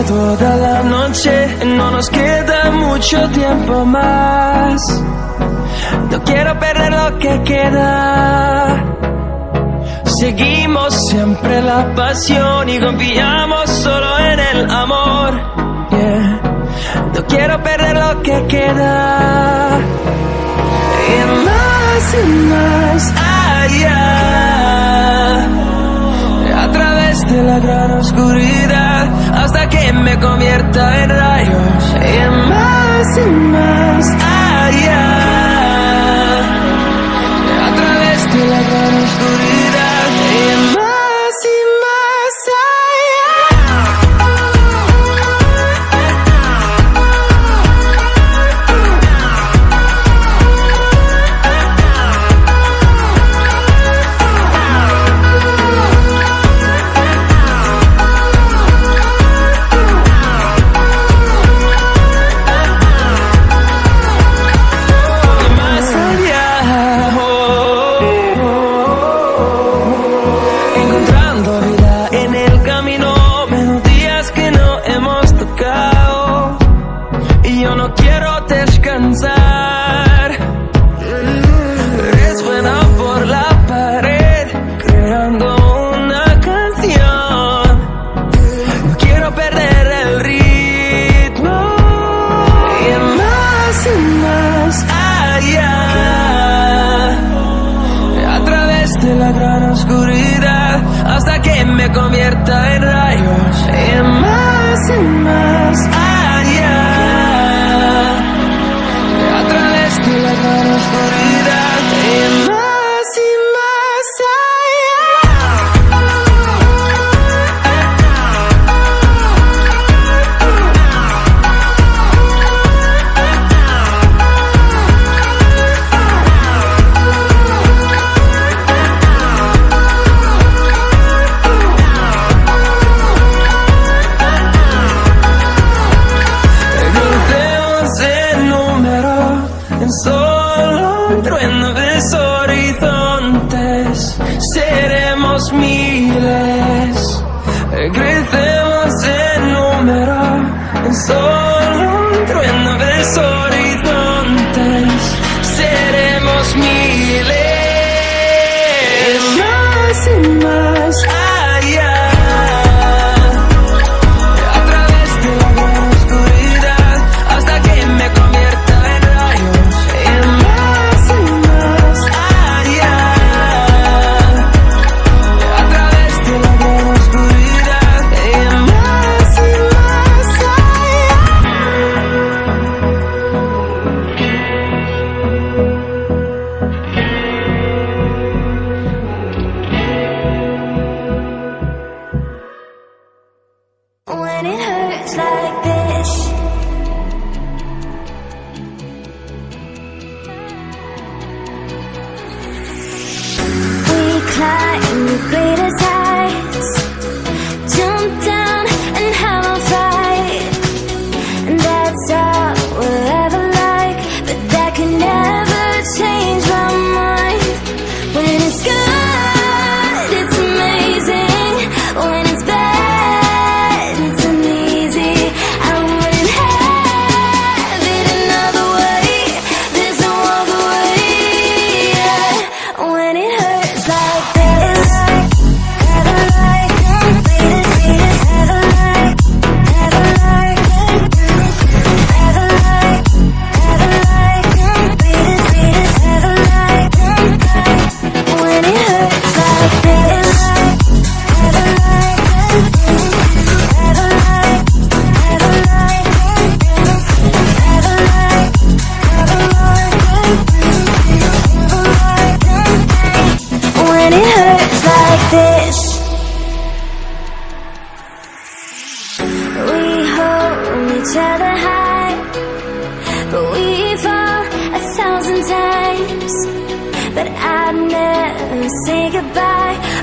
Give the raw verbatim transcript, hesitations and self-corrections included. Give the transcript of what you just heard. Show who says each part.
Speaker 1: toda la noche, no nos queda mucho tiempo más. No quiero perder lo que queda. Seguimos siempre la pasión y confiamos solo en el amor. Yeah. No quiero perder lo que queda. Y más y más allá, a través de la gran oscuridad, hasta que me convierta en rayos. Y más y más allá, a través de la gran oscuridad. Y más y más allá. Resuena por la pared, creando una canción. No quiero perder el ritmo. Y más y más allá, a través de la gran oscuridad, hasta que me convierta en rayos. Y más y más allá, a través de la gran oscuridad. Y más y más allá. Crucemos el número en solo un trueno de horizontes. Seremos miles. Crecemos en número en solo un trueno de horizontes. Seremos miles. Más y más allá, a través de la gran oscuridad, hasta que me convierta en rayos. Y más y más allá, a través de la gran oscuridad. Y más y más allá. When it hurts like this, we climb the greatest heights, jump down and have a fight. And that's all we'll ever like, but that can never change my mind. When it's good, it's amazing. When it's bad, it's uneasy. I wouldn't have it another way. There's no other way. Yeah. When it hurts like this, never like, never like, never like, never like, never like, never like, never like. When it hurts like this, never like, never like, never like, never like, never like. When it hurts like this, we hold each other high, but we fall a thousand times. But I'd never say goodbye.